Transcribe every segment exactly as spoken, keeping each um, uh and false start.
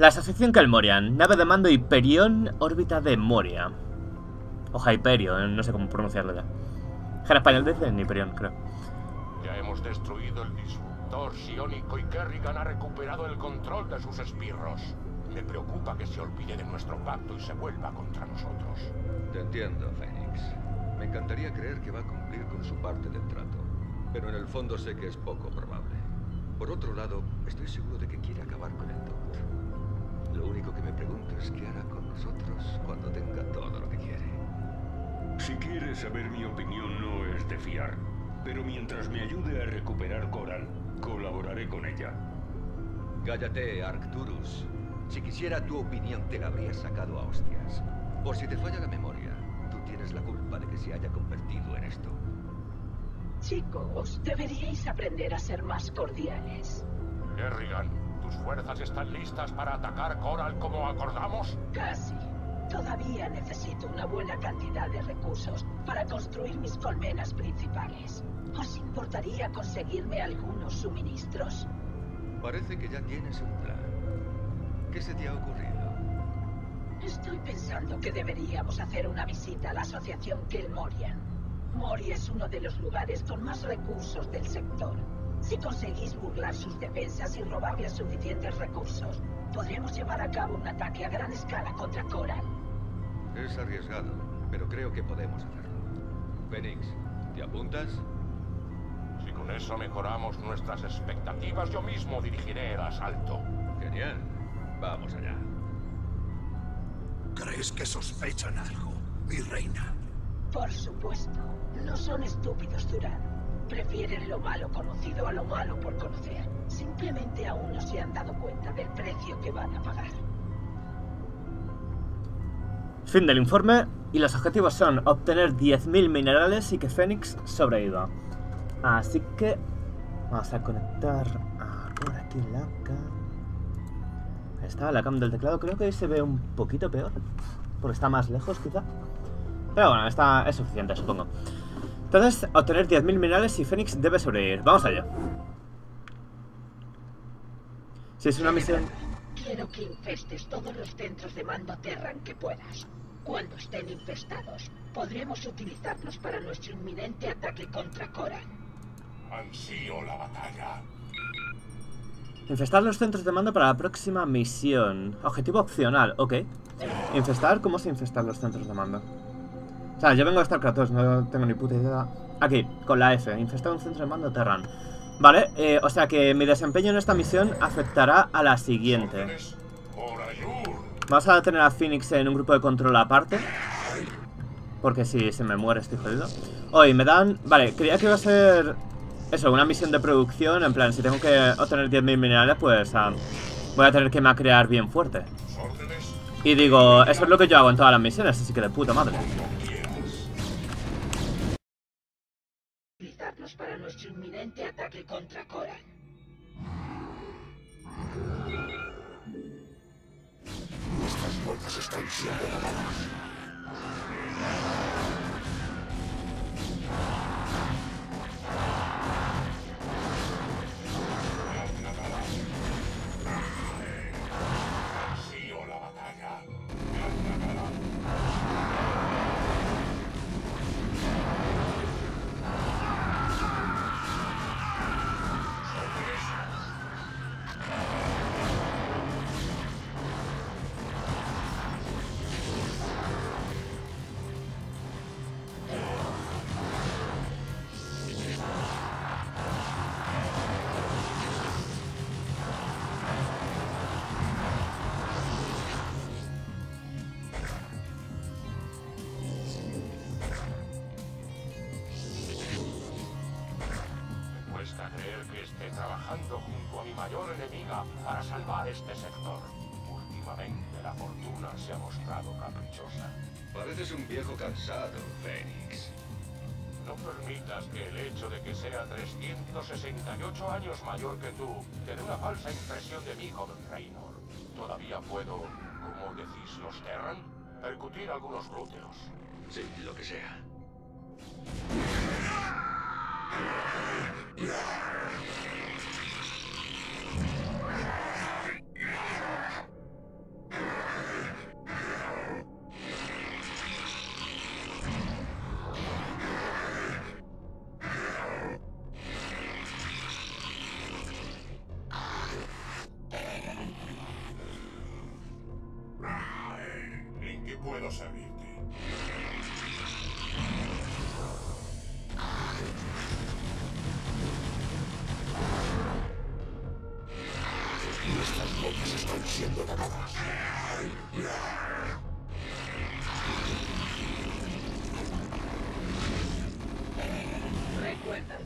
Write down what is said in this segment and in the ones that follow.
La asociación Kelmorian, nave de mando Hyperion, órbita de Moria. O Hyperion, no sé cómo pronunciarlo ya. En español dicen Hyperion, creo. Ya hemos destruido el disruptor psiónico y Kerrigan ha recuperado el control de sus esbirros. Me preocupa que se olvide de nuestro pacto y se vuelva contra nosotros. Te entiendo, Fénix. Me encantaría creer que va a cumplir con su parte del trato, pero en el fondo sé que es poco probable. Por otro lado, estoy seguro de que quiere acabar con el Doctor. Lo único que me pregunto es qué hará con nosotros cuando tenga todo lo que quiere. Si quieres saber mi opinión, no es de fiar. Pero mientras me ayude a recuperar Coral, colaboraré con ella. Cállate, Arcturus. Si quisiera tu opinión, te la habría sacado a hostias. Por si te falla la memoria, tú tienes la culpa de que se haya convertido en esto. Chicos, deberíais aprender a ser más cordiales. Kerrigan, ¿tus fuerzas están listas para atacar Coral como acordamos? Casi. Todavía necesito una buena cantidad de recursos para construir mis colmenas principales. ¿Os importaría conseguirme algunos suministros? Parece que ya tienes un plan. ¿Qué se te ha ocurrido? Estoy pensando que deberíamos hacer una visita a la asociación Kelmorian. Moria es uno de los lugares con más recursos del sector. Si conseguís burlar sus defensas y robarles suficientes recursos, podremos llevar a cabo un ataque a gran escala contra Coral. Es arriesgado, pero creo que podemos hacerlo. Fénix, ¿te apuntas? Si con eso mejoramos nuestras expectativas, yo mismo dirigiré el asalto. Genial. Vamos allá. ¿Crees que sospechan algo, mi reina? Por supuesto. No son estúpidos, Durán. Prefieren lo malo conocido a lo malo por conocer. Simplemente aún no se han dado cuenta del precio que van a pagar. Fin del informe. Y los objetivos son obtener diez mil minerales y que Fénix sobreviva. Así que vamos a conectar a por aquí la cam. Ahí está, la cam del teclado. Creo que ahí se ve un poquito peor, porque está más lejos quizá. Pero bueno, está, es suficiente, supongo. Entonces, obtener diez mil minerales y Fénix debe sobrevivir. Vamos allá. Si es una misión... Quiero que infestes todos los centros de mando Terran que puedas. Cuando estén infestados, podremos utilizarlos para nuestro inminente ataque contra Coral. Ansío la batalla. Infestar los centros de mando para la próxima misión. Objetivo opcional, ok. Infestar, ¿cómo se infestan los centros de mando? O sea, yo vengo de StarCraft dos, no tengo ni puta idea. Aquí, con la F, infestar un centro de mando Terran. Vale, eh, o sea que mi desempeño en esta misión afectará a la siguiente. Vamos a tener a Phoenix en un grupo de control aparte, porque si se me muere estoy jodido. Hoy me dan... Vale, creía que iba a ser... Eso, una misión de producción. En plan, si tengo que obtener diez mil minerales, pues uh, voy a tener que macrear bien fuerte. Y digo, eso es lo que yo hago en todas las misiones, así que de puta madre. Utilizarlos para nuestro inminente ataque contra Coral. Nuestras puertas están cerradas. Ansío la batalla. Cuesta creer que esté trabajando junto a mi mayor enemiga para salvar este sector. Últimamente la fortuna se ha mostrado caprichosa. Pareces un viejo cansado, Fénix. No permitas que el hecho de que sea trescientos sesenta y ocho años mayor que tú te dé una falsa impresión de mí, joven Raynor. Todavía puedo, ¿cómo decís los Terran? Percutir algunos glúteos. Sí, lo que sea.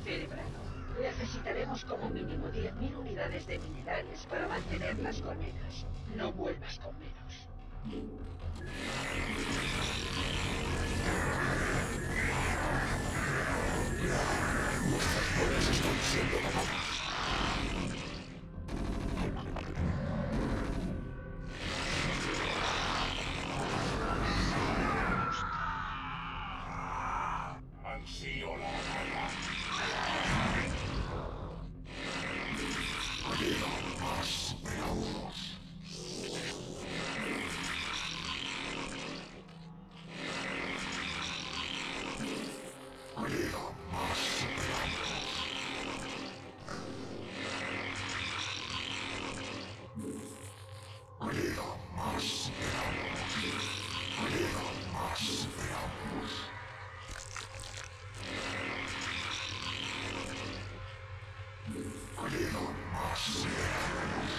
Cerebrado. Necesitaremos como mínimo diez mil unidades de minerales para mantener las colmenas. No vuelvas con menos. Nuestras fuerzas están siendo ganadas. Ansío la batalla. Anhelo más superamos. Anhelo más superamos. Anhelo más superamos. Anhelo más superamos. Anhelo más minerales.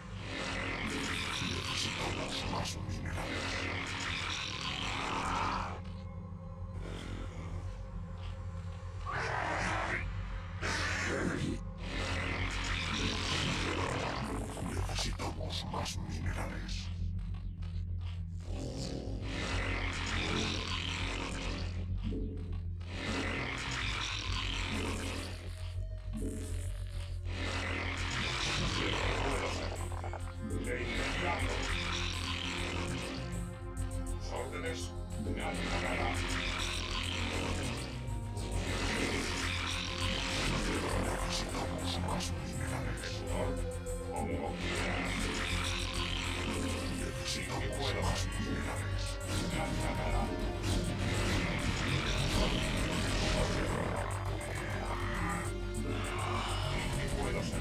Necesitamos más minerales. Necesitamos más minerales. De inmediato. Sus órdenes, nada, nada. Necesitamos más minerales. Como quieras. Necesitamos más minerales. Nada, nada. ¿Qué puedo hacer?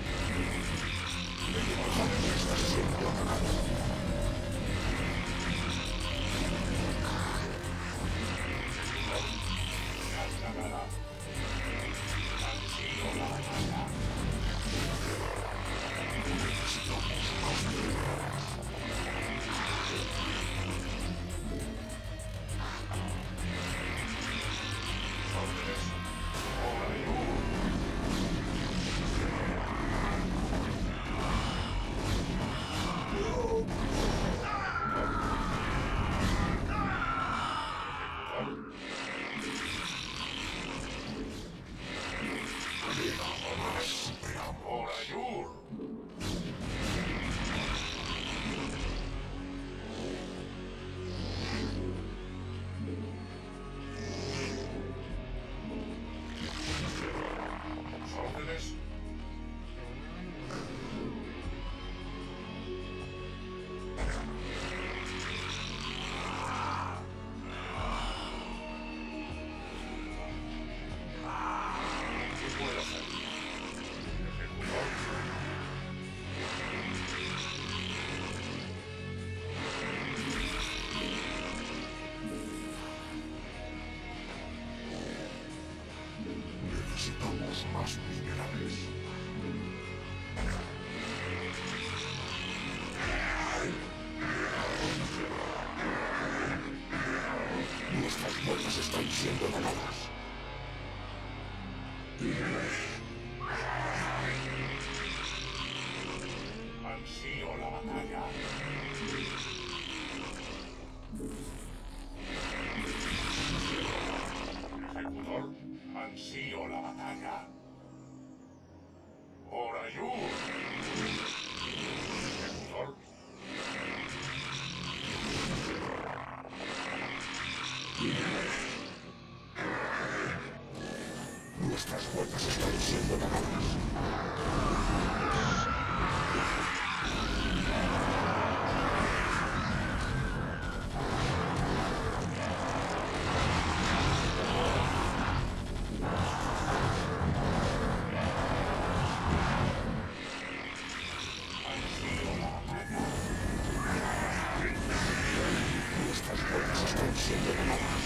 Está siendo ganado. Nada, nada. Ansío la batalla. Necesitamos más minerales. Órdenes. Hora y luz. Anhelo más superamos. Hora y luz. Sus órdenes. ¿Qué puedo hacer? Ejecutor. Necesitamos más minerales. Nuestras fuerzas están siendo ganadas. Ansío la batalla. Ejecutor, ansío la batalla. Hora y luz. Ejecutor. Nuestras fuerzas están siendo ganadas. Ansío la batalla. Nuestras fuerzas están siendo ganadas.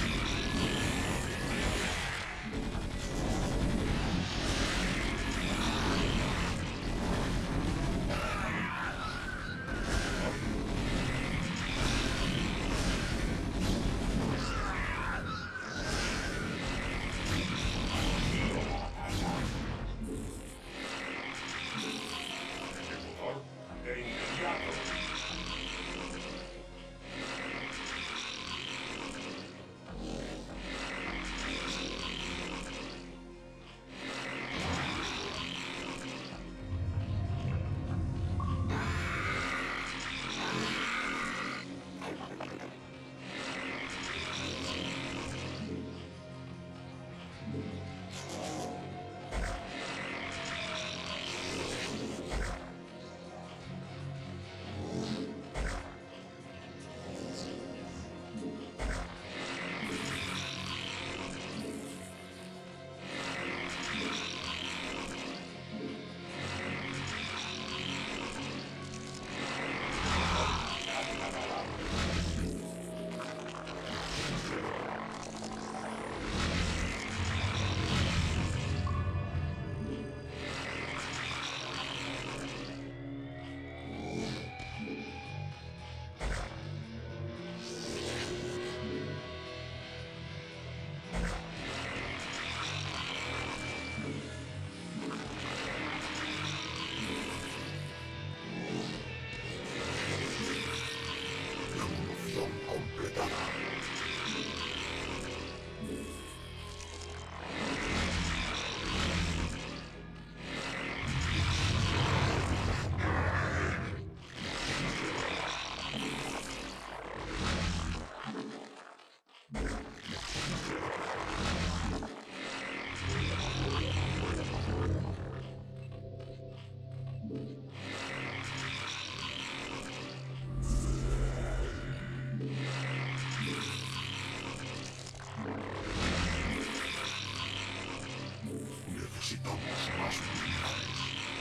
Necesitamos más unidades.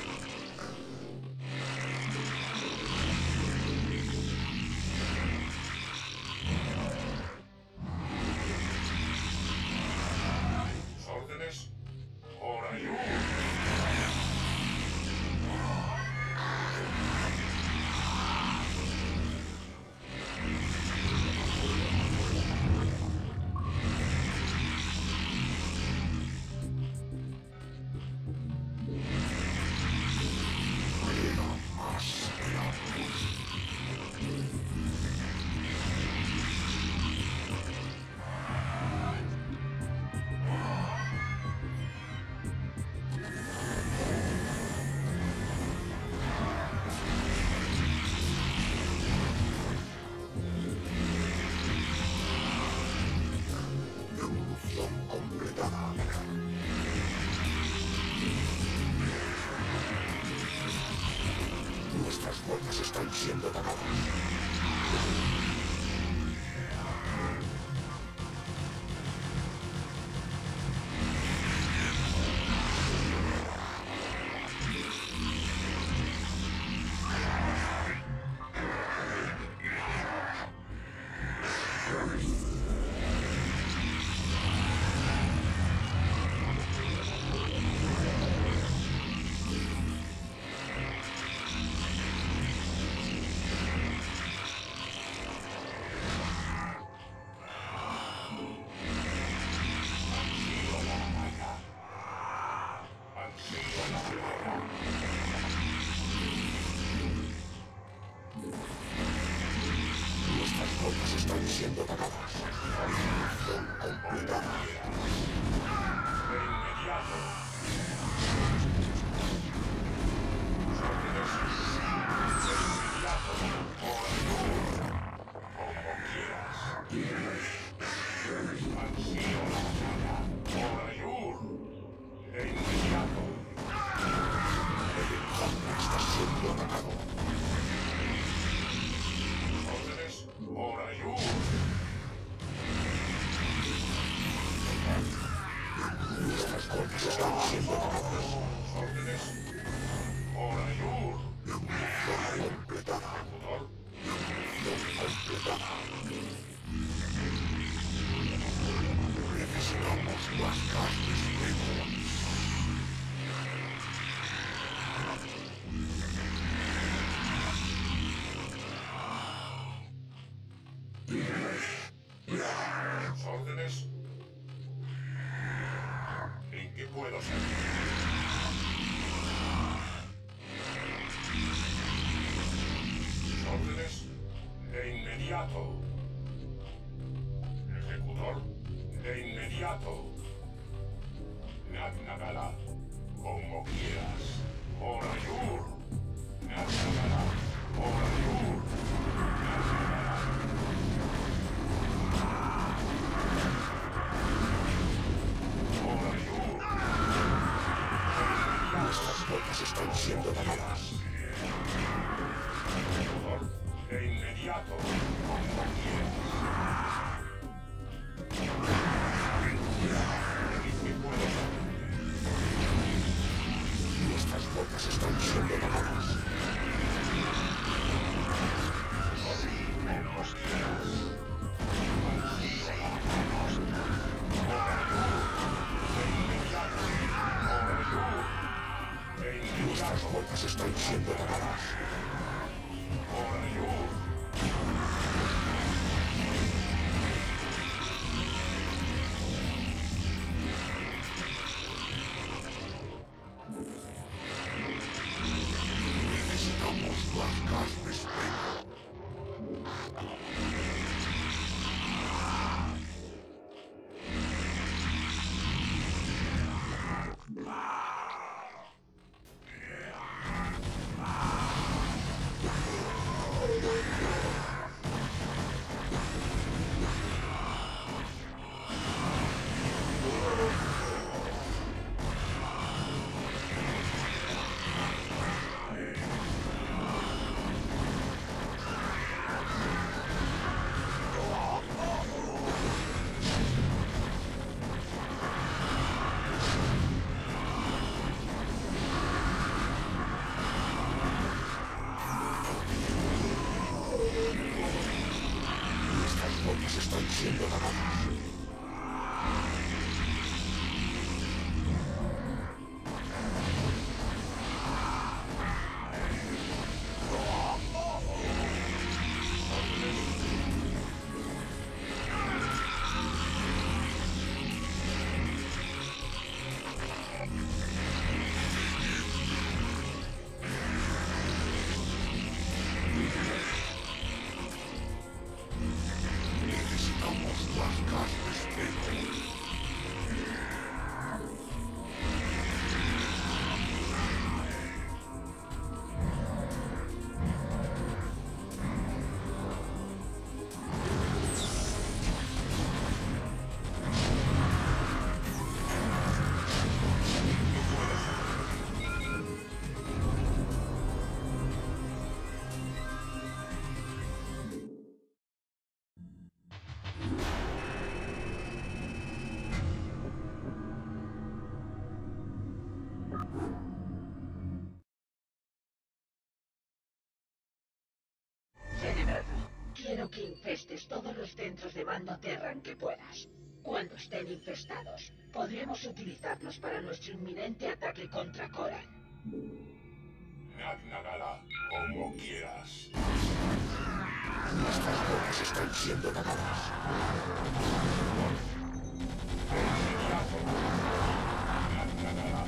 Órdenes. Hora y hora. Nuestras fuerzas están siendo atacadas. Nuestras fuerzas están siendo atacadas. Misión completada. De inmediato. Órdenes. De inmediato. Hora y hora. Como quieras. Ansío la batalla. Hora y hora. De inmediato. El enjambre está siendo atacado. Órdenes. Hora y hora. Nuestras fuerzas están siendo atacadas. Órdenes. Hora y hora. Misión completada. Ejecutor. Misión completada. Necesitamos más carnes vivos. Órdenes. ¿En qué puedo servir? Órdenes. De inmediato. Ejecutor. De inmediato. Nagnagala. Como quieras. Hora y hora. Nagnagala. Hora y hora. Nagnagala. Hora y hora. Nuestras fuerzas están siendo atacadas. Ejecutor. De inmediato. Como quieras. ¿En qué puedo servir? Nuestras fuerzas están siendo atacadas. Nuestras fuerzas están siendo atacadas. Necesitamos más carnes vivas. Quiero que infestes todos los centros de mando Terran que puedas. Cuando estén infestados, podremos utilizarlos para nuestro inminente ataque contra Coran. Nagnagala, como quieras. Nuestras botas están siendo nadadas. Nagnagala.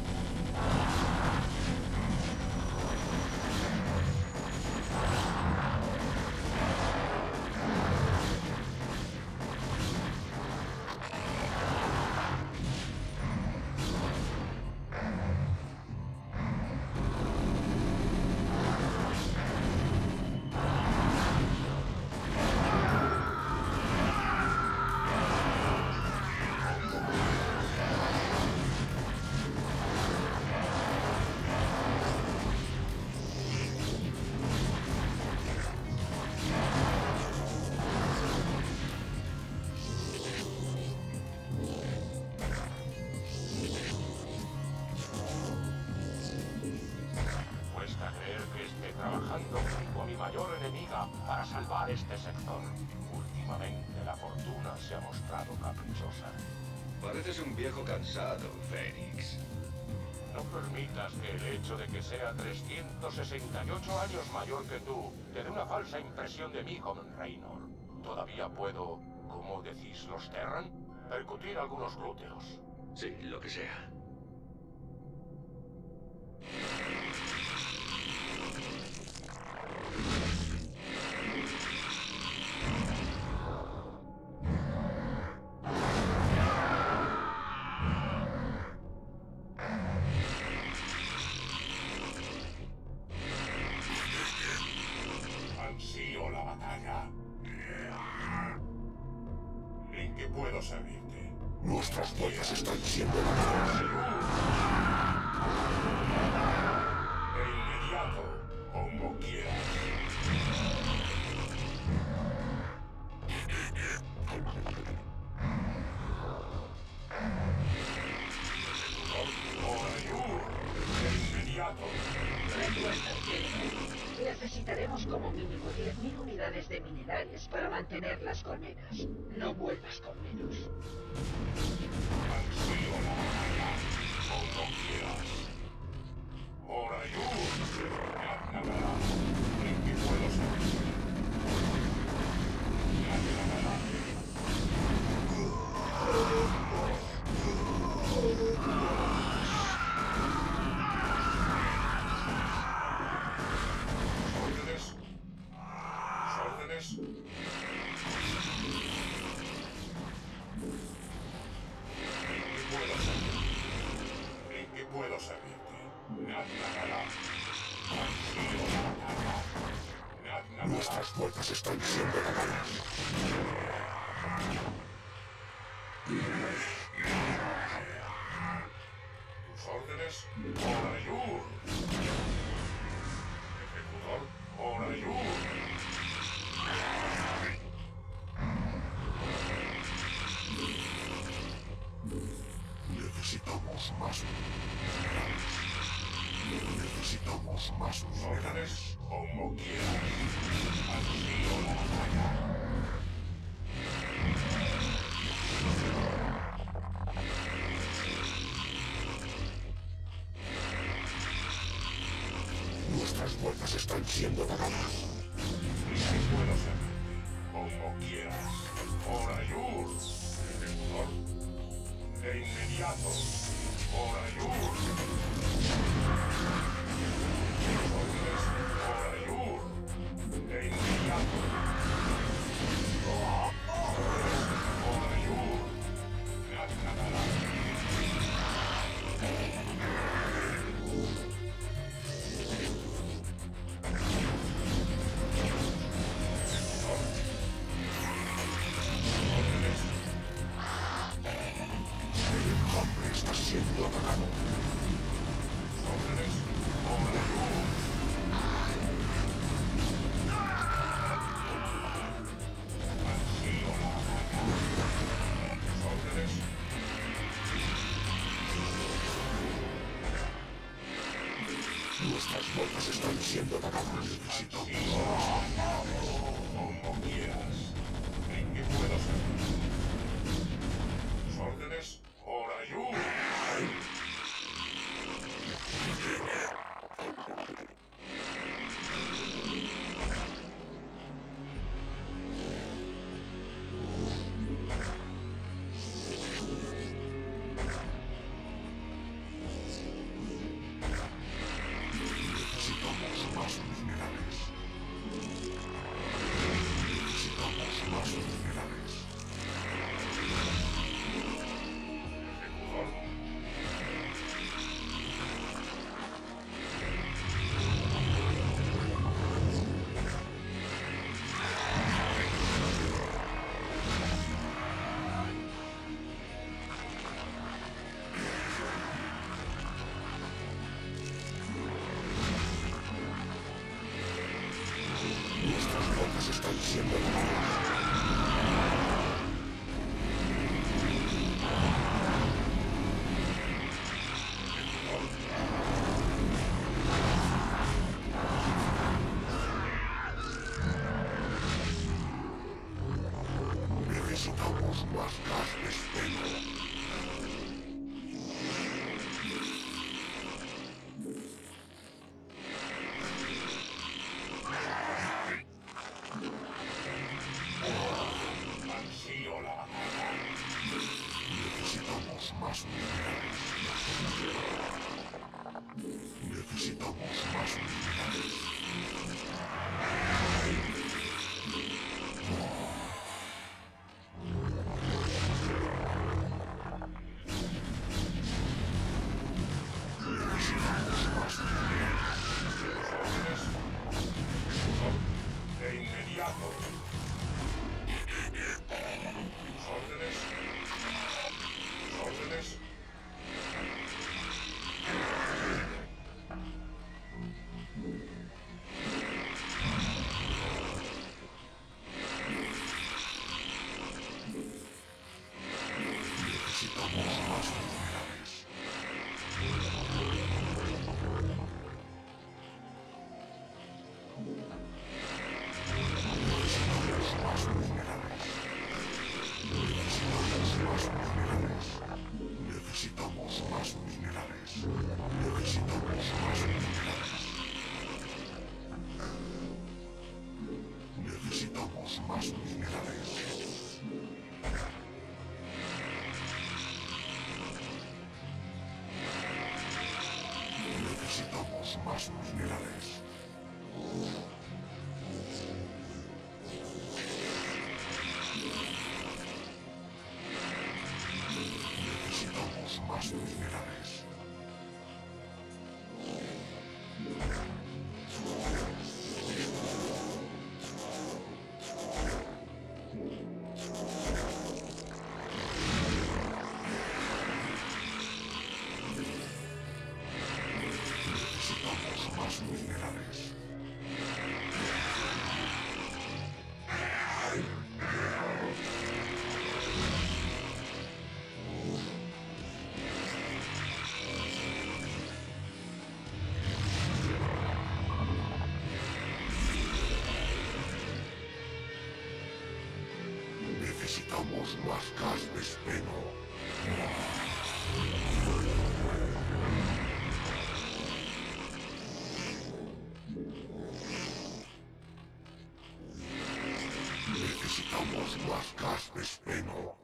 Trabajando junto a mi mayor enemiga para salvar este sector. Últimamente la fortuna se ha mostrado caprichosa. Pareces un viejo cansado, Fénix. No permitas que el hecho de que sea trescientos sesenta y ocho años mayor que tú te dé una falsa impresión de mí, joven Raynor. Todavía puedo, ¿cómo decís los Terran? Percutir algunos glúteos. Sí, lo que sea. Ansío la batalla. ¿En qué puedo servirte? Nuestras botas están siendo nadadas. De inmediato, como quieras. De inmediato. Necesitaremos como mínimo diez mil unidades de minerales para mantener las colmenas. No vuelvas con menos. Ansío la batalla, como quieras. Orayur, Nagnagala, ¿en qué puedo servirte? Nagnagala. ¿Órdenes? ¿Órdenes? ¿En qué puedo servirte? Nagnagala. Ansío la batalla. Nagnagala. Nuestras botas están siendo nadadas. ¿Tus órdenes? Orayur. Ejecutor, Orayur. Necesitamos más. Necesitamos más Tus minerales. órdenes, como quieras. Ansío la batalla. Nuestras botas están siendo nadadas. ¿En qué puedo servirte? Como quieras. Orayur. Ejecutor. De inmediato. Orayur. Órdenes. Orayur. De inmediato. Órdenes. Orayur. Nagnagala. El enjambre está siendo apagado. Órdenes. Orayur. Ansío la batalla. Órdenes. Nuestras botas están siendo nadadas. Necesitamos. Ansío la batalla. Como quieras. ¿En qué puedo servir? ¿Tus órdenes? ¡Por ayuda! Están siendo destruidas. Necesitamos más gas de espeno. Necesitamos más minerales. Necesitamos más minerales. De inmediato. ¿Tus órdenes? ¿Tus órdenes? Necesitamos más minerales. Necesitamos más minerales. Necesitamos más minerales. Necesitamos más minerales. Necesitamos más minerales. Necesitamos más minerales. Necesitamos más minerales. Necesitamos más gas de espeno. Necesitamos más gas de espeno.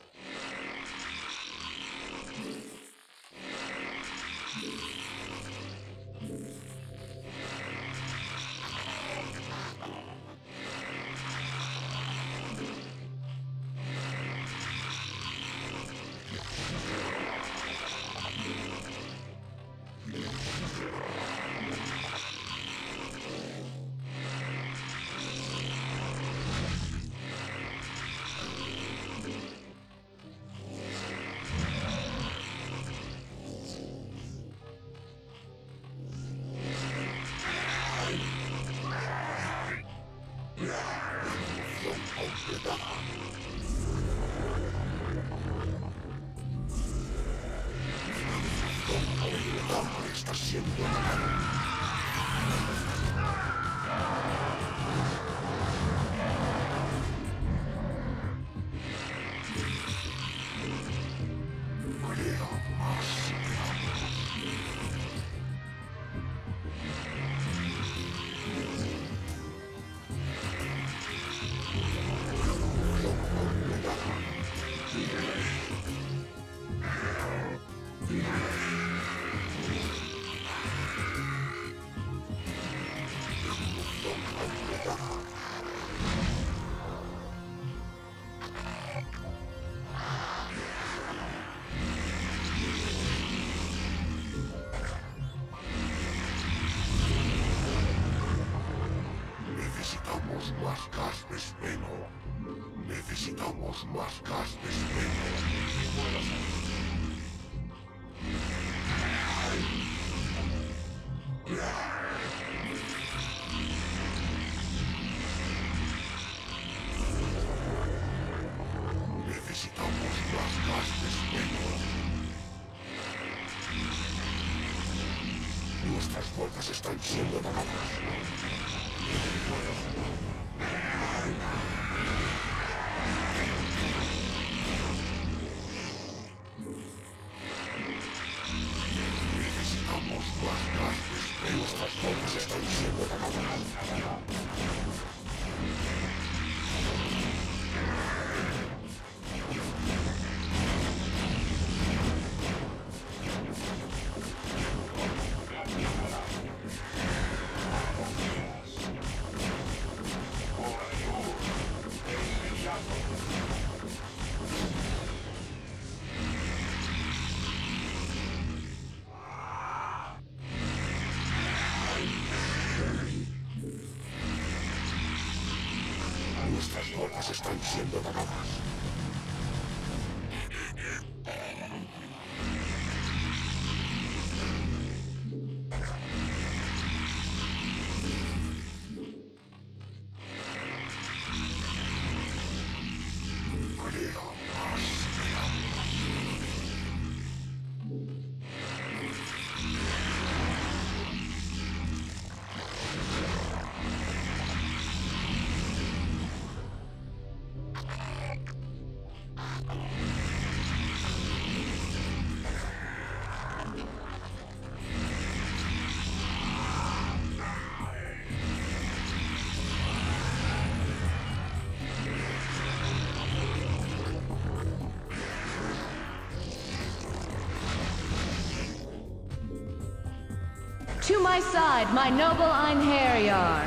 Está siendo atacado. más gas de espejo. Necesitamos más gas de espejo. Necesitamos más gas de espejo. Nuestras fuerzas están siendo atacadas. Necesitamos más gas de espejo. Nuestras fuerzas están siendo atacadas. Nuestras fuerzas están siendo atacadas. To my side, my noble Einherjar.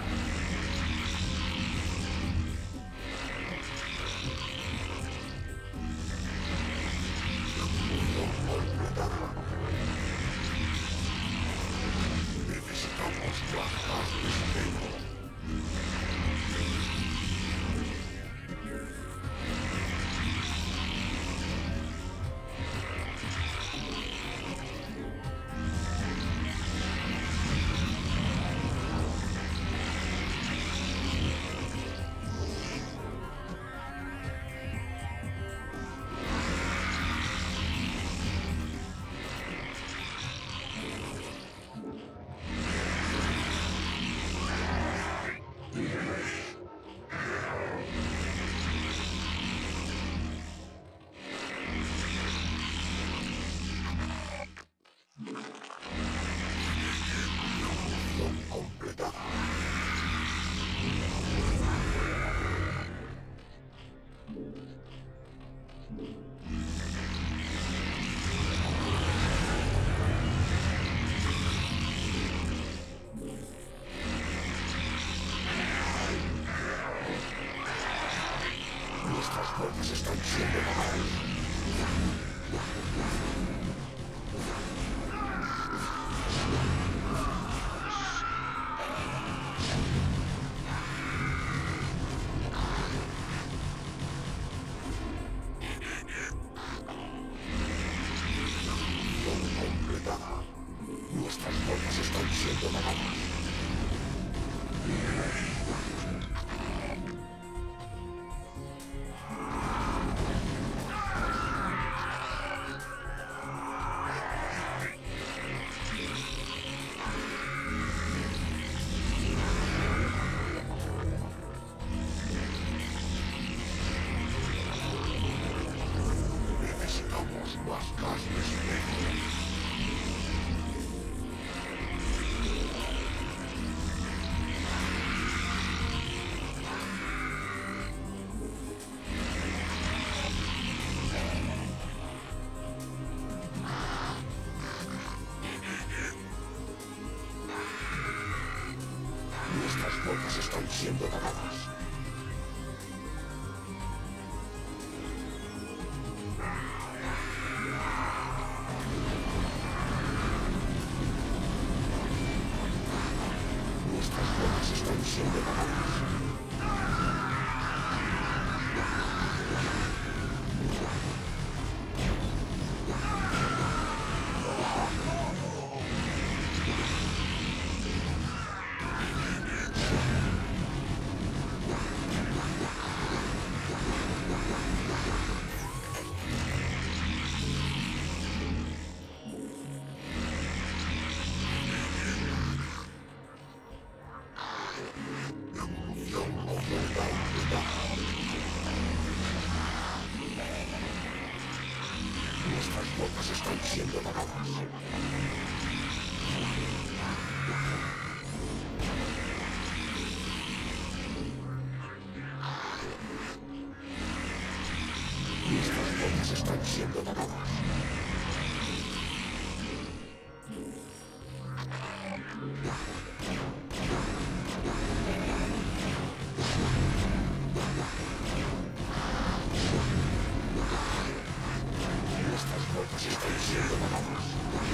Nuestras fuerzas están siendo atacadas. Completada. Nuestras fuerzas están siendo atacadas. Necesitamos más gas de espejo. Nuestras fuerzas están siendo atacadas. Nuestras fuerzas están siendo atacadas. Nuestras fuerzas están siendo atacadas. Nuestras fuerzas están siendo atacadas.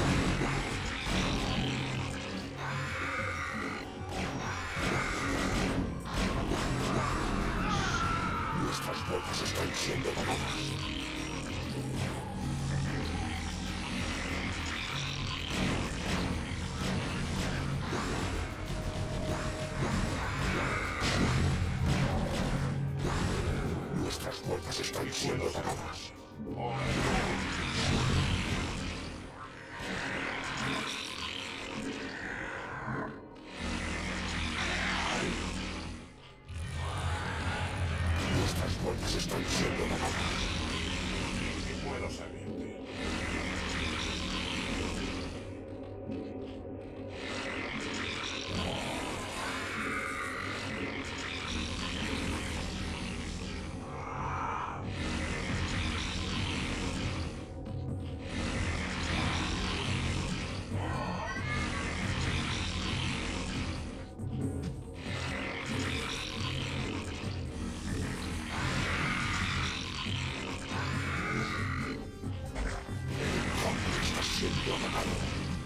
Nuestras fuerzas están siendo atacadas. Nuestras fuerzas están siendo atacadas. Nuestras fuerzas están siendo atacadas. ¿Qué puedo servirte? Está siendo atacado.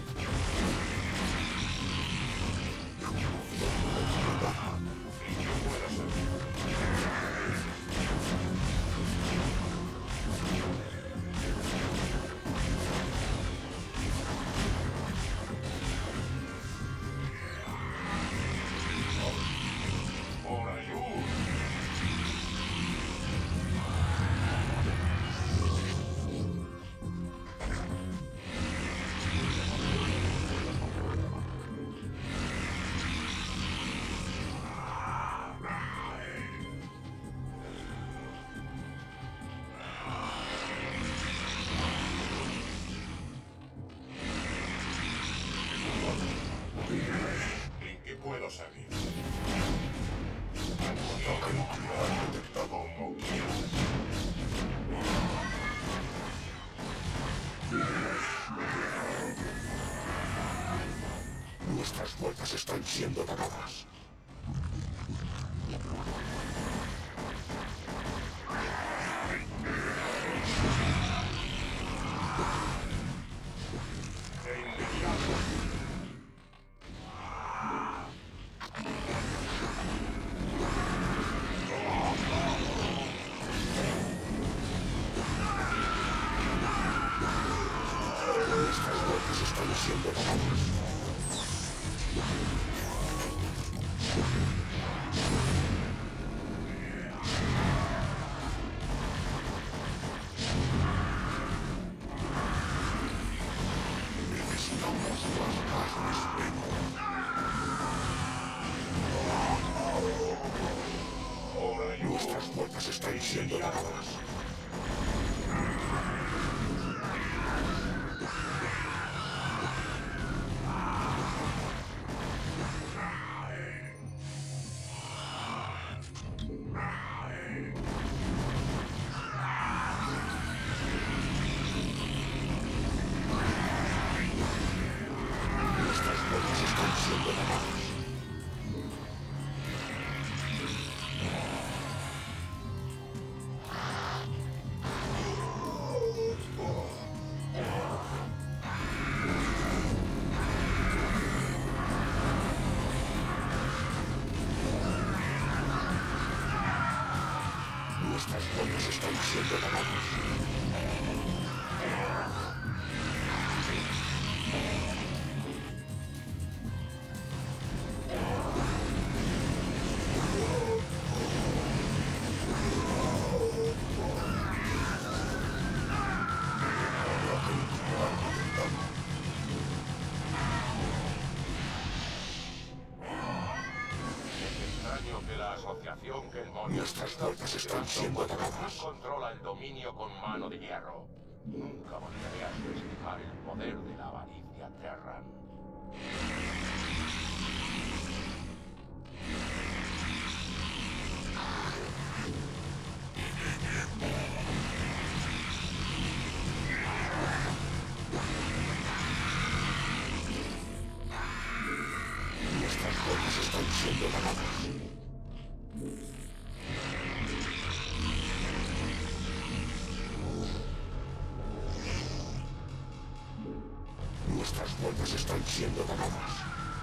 ¡Por ayuda! ¿En qué puedo servir? Ataque nuclear detectado. Como quieras. Nuestras fuerzas están siendo atacadas. De inmediato. Nuestras fuerzas están siendo atacadas. Necesitamos más carnes. Por ayuda. Nuestras fuerzas están siendo atacadas. Nuestras fuerzas están siendo atacadas. Nuestras fuerzas están siendo atacadas. Extraño que la asociación que el Moria Nuestras fuerzas están siendo atacadas. controla el dominio con mano de hierro. Nunca volveré a subestimar el poder de la avaricia Terran. Nuestras fuerzas están siendo ganadas. Nuestras fuerzas están siendo ganadas.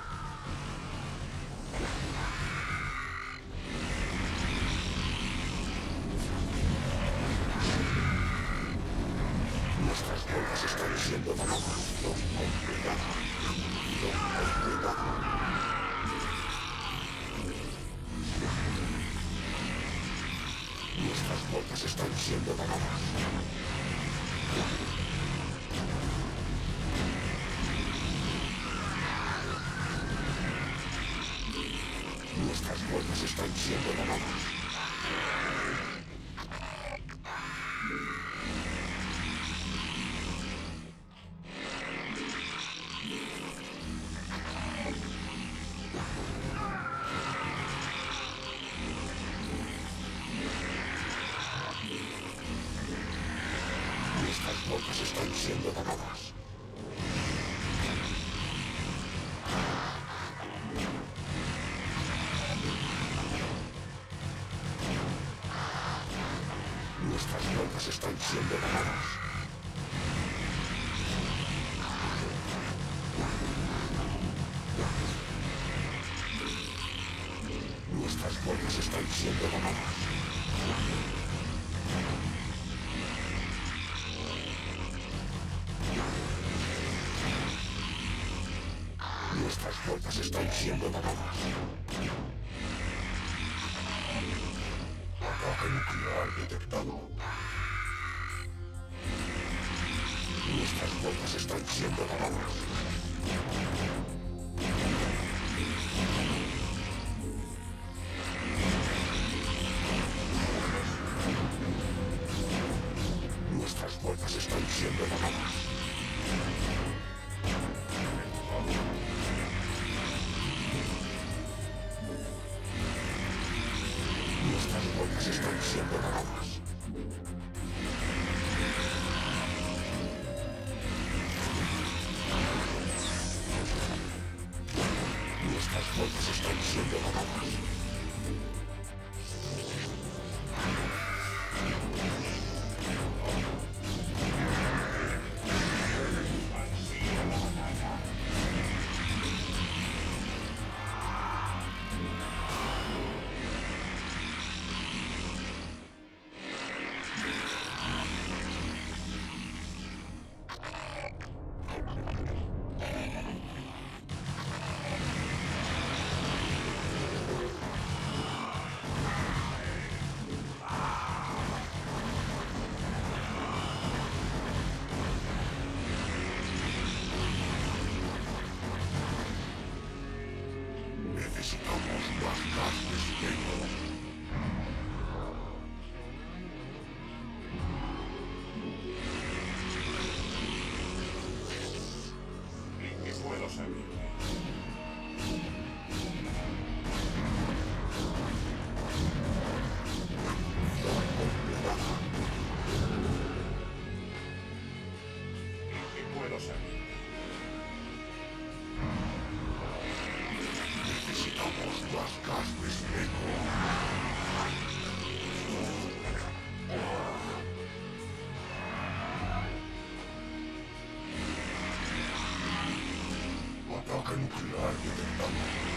Nuestras fuerzas están siendo ganadas. No completada. No completada. Nuestras fuerzas están siendo ganadas. Nuestras fuerzas están siendo ganadas. Nuestras fuerzas están siendo ganadas. Nuestras fuerzas están siendo ganadas. Nuestras fuerzas están siendo ganadas. Nuestras fuerzas están siendo ganadas. Ataque nuclear detectado. Nuestras fuerzas están siendo ganadas. Nuestras fuerzas están siendo ganadas. Nuestras fuerzas están siendo ganadas. Nuestras fuerzas están siendo ganadas. Necesitamos más gas de espejo. ¿En qué puedo servirte? ¿En qué puedo servirte? Necesitamos más gas de espejo. Ataque nuclear detectado.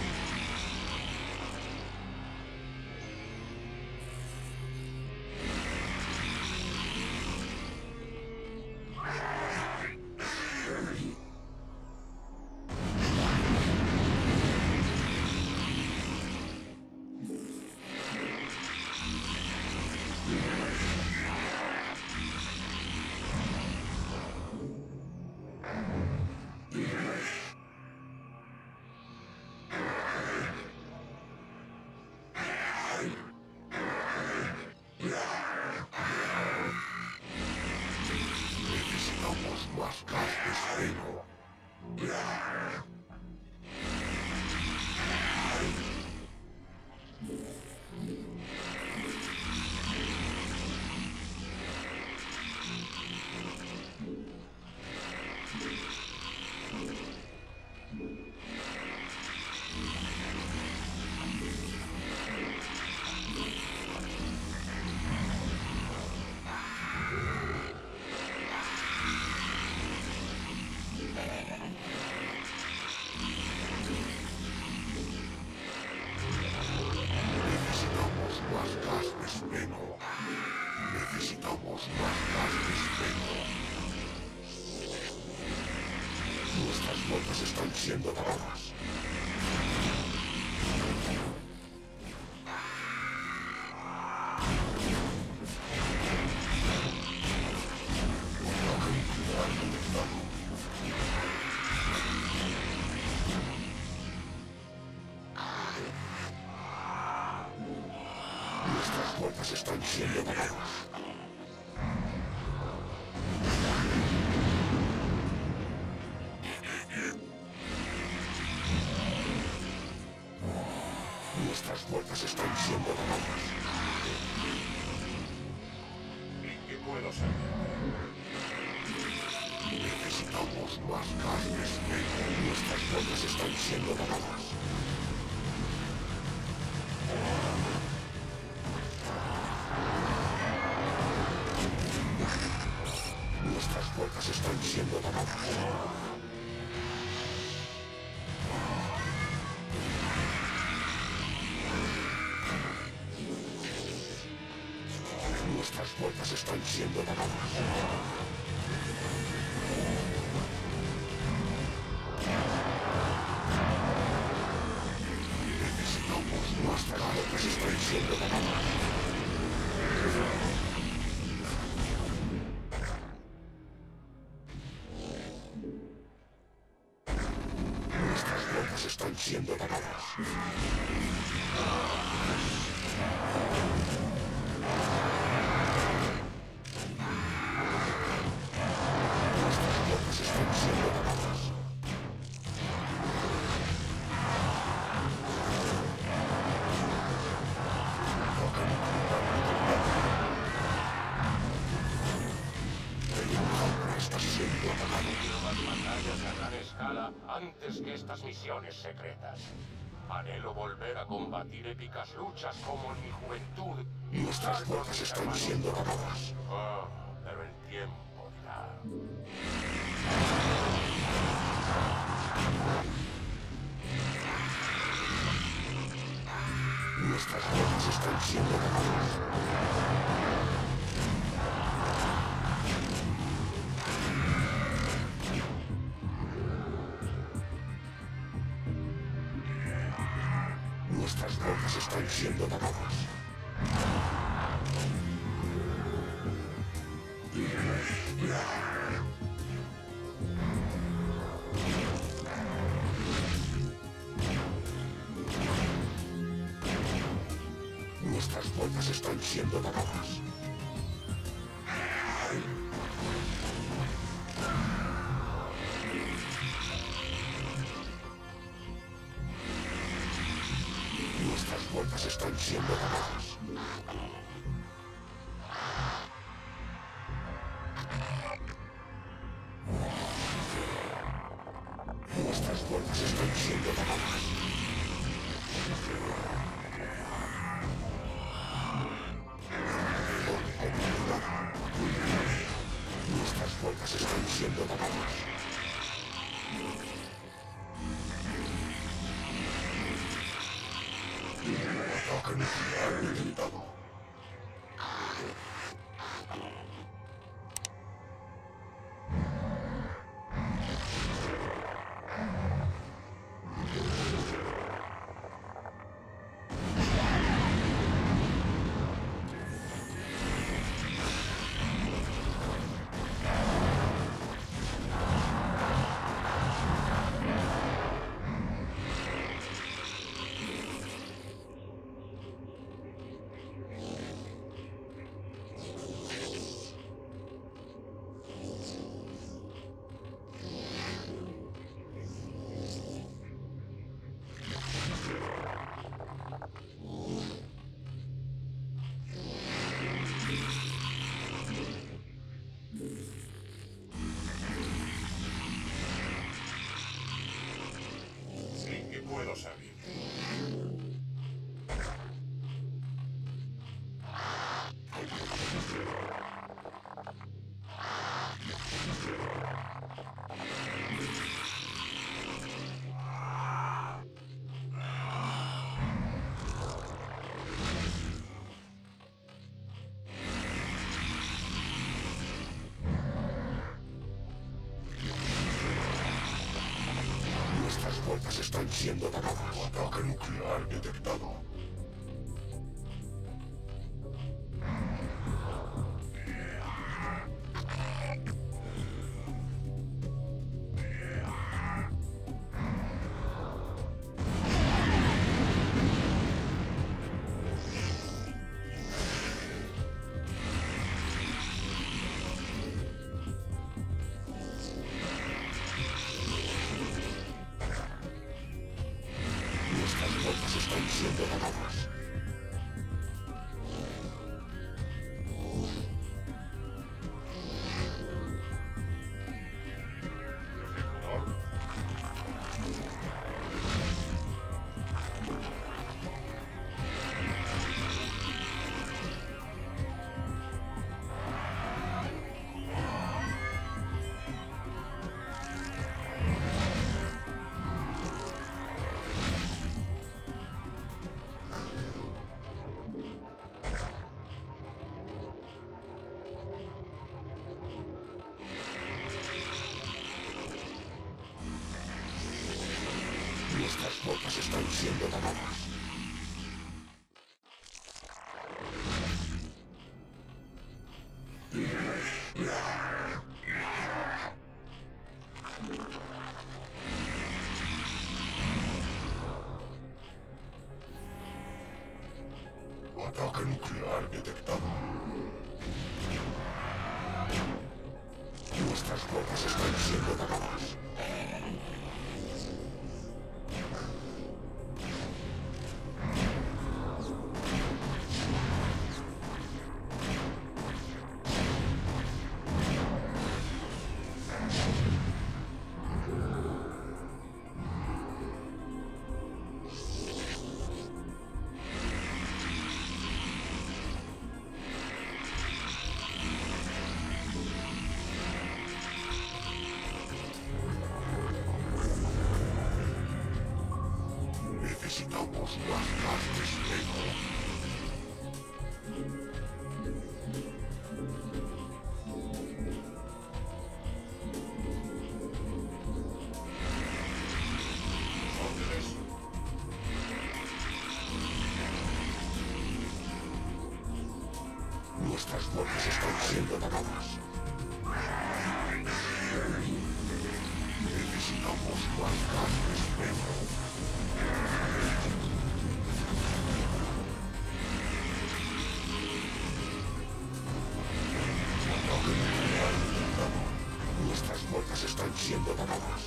Necesitamos más gas de espeno. Necesitamos más gas de espeno. Nuestras flotas están siendo atacadas. Nuestras fuerzas están siendo atacadas. Nuestras fuerzas están siendo atacadas. ¿En qué puedo servirte? Necesitamos más gas de espeno. Nuestras fuerzas están siendo atacadas. Nuestras fuerzas están siendo atacadas. Nuestras fuerzas están siendo atacadas. Necesitamos más fuerzas están siendo atacadas. Nuestras fuerzas están siendo atacadas. Batallas a gran escala antes que estas misiones secretas. Anhelo volver a combatir épicas luchas como en mi juventud. Nuestras fuerzas están siendo atacadas. Ah, pero el tiempo dirá. Nuestras fuerzas están siendo atacadas. Nuestras fuerzas están siendo atacadas. Nuestras fuerzas están siendo atacadas. Nuestras fuerzas están siendo atacadas. Nuestras fuerzas están siendo atacadas. Nuestras fuerzas están siendo atacadas. Ataque nuclear detectado. ¿En qué puedo servirte? fuerzas están siendo atacadas. Ataque nuclear detectado. Nuestras flotas están siendo atacadas. Ataque nuclear detectado. Nuestras flotas están siendo atacadas. Necesitamos más carnes lejos. Nuestras fuerzas están siendo atacadas. Necesitamos más carnes lejos. Nuestras fuerzas están siendo atacadas.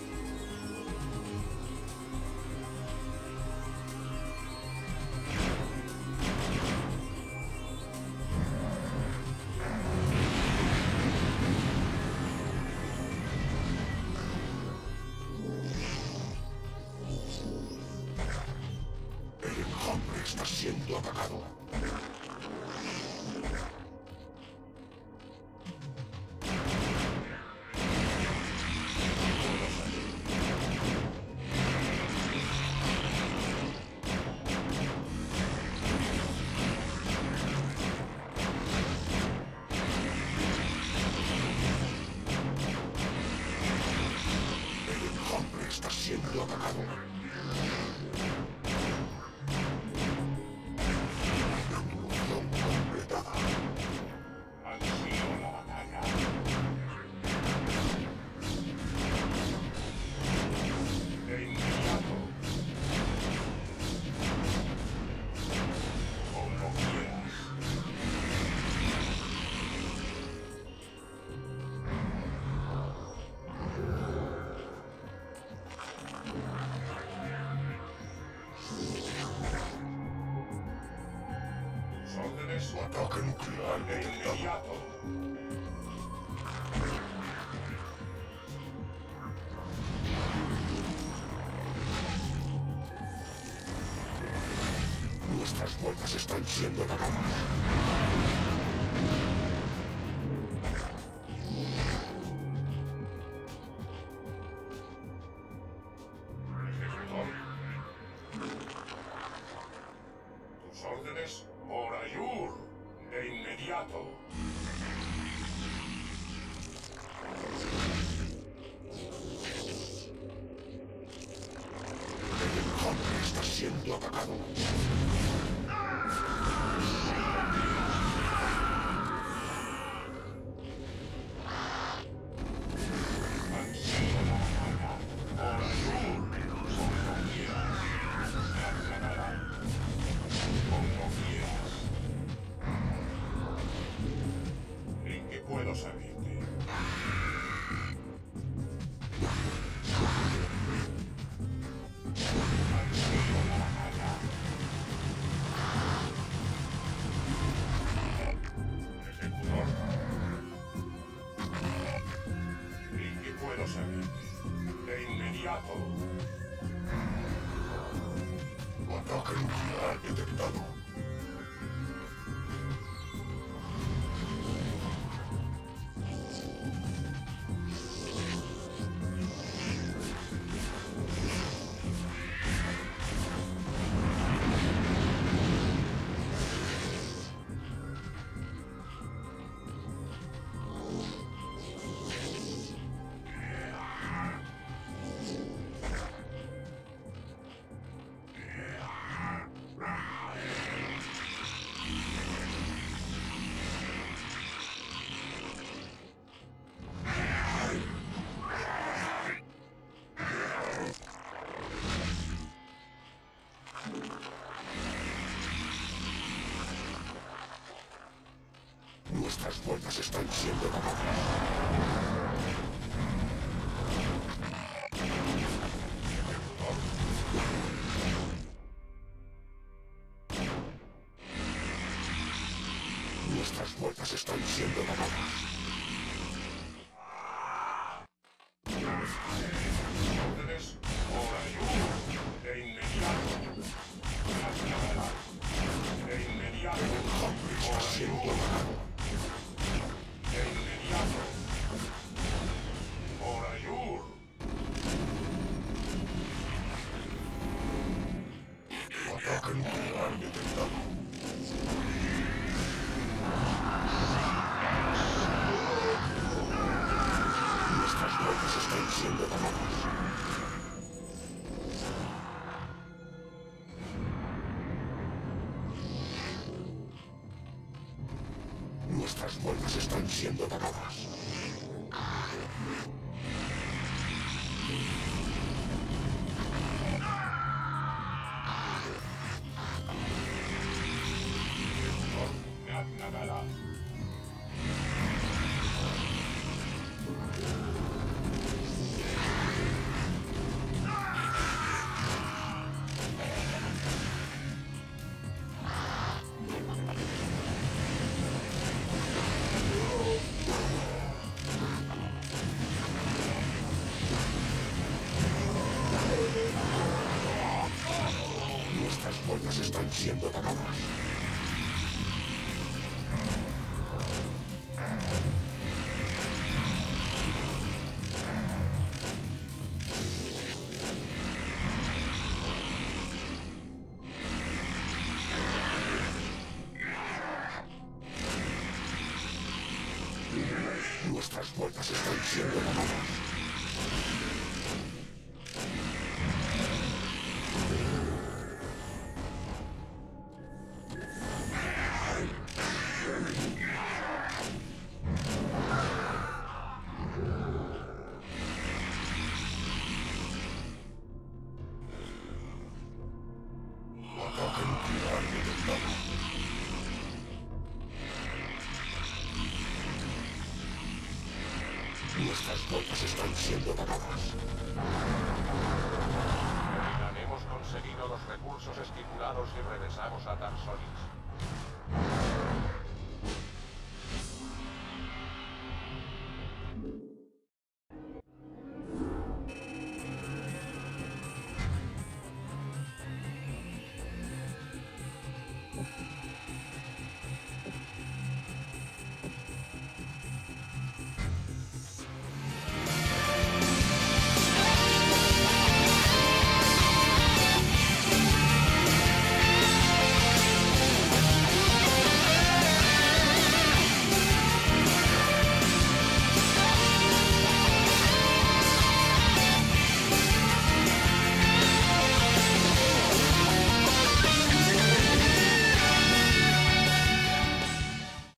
El enjambre está siendo atacado. Está siendo atacado. Evolución completada. Han sido la batalla. De inmediato. Como quieras. Órdenes. Su ataque nuclear De detectado. inmediato. Nuestras fuerzas están siendo atacadas. Ejecutor. Tus órdenes, por Ayur. De inmediato. siendo atacado. ¿En qué puedo servirte? Ejecutor. ¿En qué puedo servirte? De inmediato. Ataque nuclear detectado. Nuestras fuerzas están siendo atacadas. Nuestras fuerzas están siendo atacadas. Órdenes. Hora y uno. De inmediato. De inmediato. Está siendo atacado. De inmediato. Orayur. Ataque nuclear detectado. Nuestras fuerzas están siendo atacadas. Nuestras fuerzas están siendo atacadas. Nagala. Nuestras fuerzas están siendo atacadas. Nuestras fuerzas están siendo atacadas. Ataque nuclear detectado. Nuestras fuerzas están siendo atacadas. Hemos conseguido los recursos estipulados y regresamos a Tarsonis.